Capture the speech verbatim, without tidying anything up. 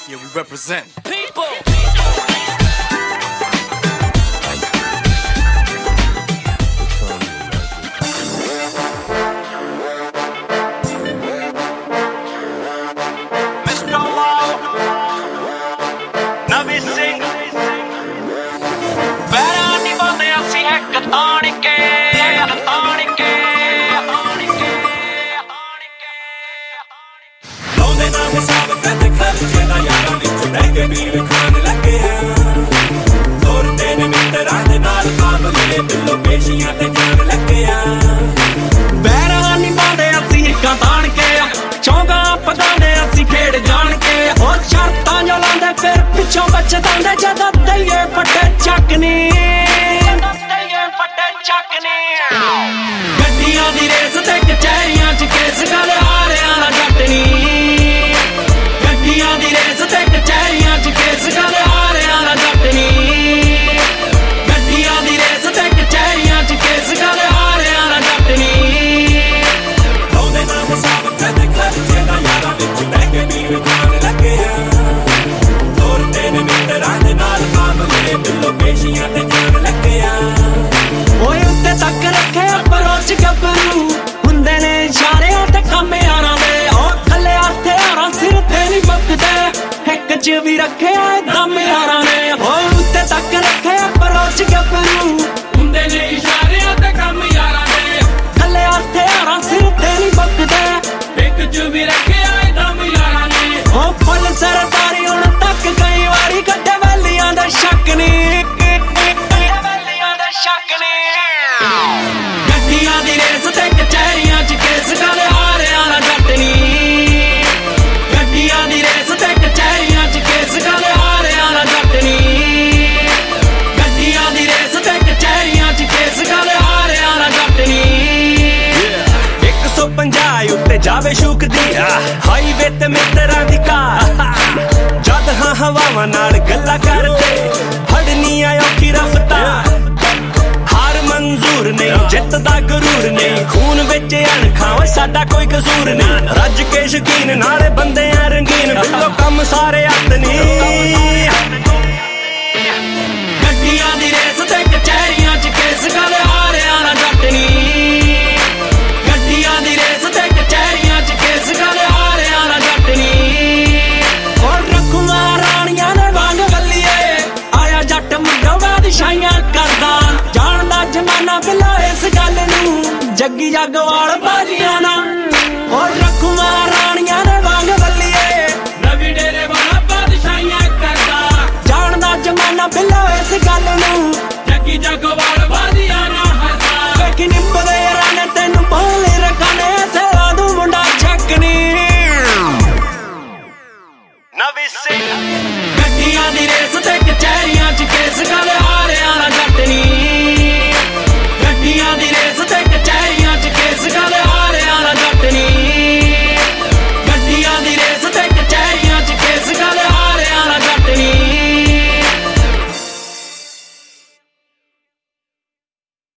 Yeah, we represent. People. Mister Navi Singh ਪੈਰਾਂ ਦੀ ਪਾਉਂਦੇ ਅਸੀਂ ਇੱਕ ਤਾਣ ਕੇ ਤਾਣ ਕੇ ਲਾਉਂਦੇ ਨਾ ਹਿਸਾਬ ਕਰਦੇ ਖਰਚੇ ਦਾ ਯਾਰਾਂ ਵਿੱਚ ਬਹਿ ਕੇ ਪੀਣ ਖਾਣ ਲੱਗੇ ਆ ਤੋਰਦੇ ਨੇ ਮਿੱਤਰਾਂ ਦੇ ਨਾਲ ਕਾਬਲੇ ਦਿਲੋਂ ਪੇਸ਼ੀਆਂ ਤੇ ਜਾਣ ਲੱਗੇ ਆ ਪੈਰਾਂ ਦੀ ਪਾਉਂਦੇ ਅਸੀਂ ਇੱਕ ਤਾਣ ਕੇ ਚੌਂਗਾ ਪਕਾਉਂਦੇ ਅਸੀਂ ਖੇਡ ਜਾਣ ਕੇ ਹੋਰ ਸ਼ਰਤਾਂ ਜੋ ਲਾਉਂਦੇ ਫਿਰ ਪਿੱਛੋਂ ਬਚਦਾਂਦੇ ਜਦੋਂ ਦਈਏ ਫੱਟੇ ਚੱਕਨੀ ਦਈਏ ਫੱਟੇ ਚੱਕਨੀ ਗੱਡੀਆਂ ਦੀ ਰੇਸ ਤੇ ਕਚਹਿਰੀਆਂ ਚ ਕੇਸ ਗੱਲ ਹਾਰਿਆਂ ਨਾਲ ਜੱਟਣੀ ਗੱਡੀਆਂ ਦੀ ਰੇਸ ਤੇ ਕਚਹਿਰੀਆਂ ਚ ਕੇਸ ਗੱਲ ਹਾਰਿਆਂ ਨਾਲ ਜੱਟਣੀ ਗੱਡੀਆਂ ਦੀ ਰੇਸ ਤੇ ਕਚਹਿਰੀਆਂ ਚ ਕੇਸ ਗੱਲ ਹਾਰਿਆਂ ਨਾਲ ਜੱਟਣੀ ਲਾਉਂਦੇ ਨਾ ਹਿਸਾਬ ਕਰਦੇ ਖਰਚੇ ਦਾ ਯਾਰਾਂ ਵਿੱਚ ਬਹਿ ਕੇ ਪੀਣ ਖਾਣ ਲੱਗੇ ਆ ਤੋਰਦੇ ਨੇ ਮਿੱਤਰਾਂ ਦੇ ਨਾਲ ਕਾਬਲੇ ਦਿਲੋਂ ਪੇਸ਼ੀਆਂ ਤੇ ਜਾਣ ਲੱਗੇ ਆ ਓਏ ਉੱਤੇ ਤੱਕ ਰੱਖੇ ਅਪਰੋਚ ਗੱਭਰੂ ਹੁੰਦੇ ਨੇ ਇਸ਼ਾਰਿਆਂ ਤੇ ਕੰਮ ਯਾਰਾਂ ਦੇ ਉਹ ਥੱਲੇ ਹਥਿਆਰਾਂ ਸਿਰ ਤੇ ਨਹੀਂ ਮੁੱਕਦੇ ਇੱਕ ਚ ਵੀ ਰੱਖਿਆ ਦਮ ਯਾਰਾਂ ਨੇ ਓਏ ਉੱਤੇ ਤੱਕ ਰੱਖੇ ਅਪਰੋਚ ਗੱਭਰੂ ਹੁੰਦੇ ਨੇ ਇਸ਼ਾਰਿਆਂ ਤੇ ਕੰਮ ਯਾਰਾਂ ਦੇ ਥੱਲੇ ਹਥਿਆਰਾਂ ਸਿਰ ਤੇ ਨਹੀਂ ਮੁੱਕਦੇ ਇੱਕ ਚ ਵੀ ਰੱਖਿਆ ਦਮ ਯਾਰਾਂ ਨੇ ਉਹ ਫੁੱਲ ਸਰਦਾਰੀ ਹੁਣ ਤੱਕ ਕਈ ਵਾਰੀ ਕੱਢੇ ਵੈਲੀਆਂ ਦਾ ਸ਼ੱਕ ਨਹੀਂ ਵੈਲੀਆਂ ਦਾ ਸ਼ੱਕ ਨਹੀਂ ਗੱਡੀਆਂ ਦੀ ਰੇਸ ਤੇ ਕਚਹਿਰੀਆਂ ਚ ਕੇਸ ਗੱਲ ਹਾਰਿਆਂ ਨਾਲ ਜੱਟਣੀ ਗੱਡੀਆਂ ਦੀ ਰੇਸ ਤੇ ਕਚਹਿਰੀਆਂ ਚ ਕੇਸ ਗੱਲ ਹਾਰਿਆਂ ਨਾਲ ਜੱਟਣੀ ਗੱਡੀਆਂ ਦੀ ਰੇਸ ਤੇ ਕਚਹਿਰੀਆਂ ਚ ਕੇਸ ਗੱਲ ਹਾਰਿਆਂ ਨਾਲ ਜੱਟਣੀ ਇੱਕ ਸੌ ਪੰਜਾਹ ਉੱਤੇ ਜਾਵੇ ਸ਼ੂਕਦੀ ਹਾਈਵੇ ਤੇ ਮਿੱਤਰਾਂ ਦੀ ਕਾਰ ਜਦ ਹਾਂ ਹਵਾਵਾਂ ਨਾਲ ਗੱਲਾਂ ਕਰਦੇ ਫੜਨੀ ਆ ਔਖੀ ਰਫਤਾਰ ਹਾਰ ਮਨਜ਼ੂਰ ਨਹੀਂ ਜਿੱਤ ਦਾ ਗਰੂਰ ਨਹੀਂ ਖੂਨ ਵਿੱਚ ਅਣਖਾਂ ਸਾਡਾ ਕੋਈ ਕਸੂਰ ਨਹੀਂ ਰੱਜ ਕੇ ਸ਼ਕੀਨ ਨਾਲੇ ਬੰਦੇ ਆ ਰੰਗੀਨ ਬਿੱਲੋ ਕੰਮ ਸਾਰੇ ਹੱਥ ਨਹੀਂ ਗੱਡੀਆਂ ਦੀ ਰੇਸ ਤੇ ਕਚਹਿਰੀਆਂ ਚ ਕੇਸ ਗੱਲ ਹਾਰਿਆਂ ਨਾਲ ਜੱਟਣੀ ਗੱਡੀਆਂ ਦੀ ਰੇਸ ਤੇ ਕਚਹਿਰੀਆਂ ਚ ਕੇਸ ਗੱਲ ਹਾਰਿਆਂ ਨਾਲ ਜੱਟਣੀ ਹੋਰ ਰੱਖੂਗਾ ਰਾਣੀਆਂ ਦੇ ਵਾਂਗ ਬੱਲੀਏ ਆਇਆ ਜੱਟ ਮੁੰਡਾ ਦੀ ਛਾਈਆਂ ਕਰਦਾ ਜਾਣਦਾ ਜਮਾਨਾ ਬਿਲਾ ਇਸ ਗੱਲ ਨੂੰ ਜੱਗੀ ਜਗਵਾਲ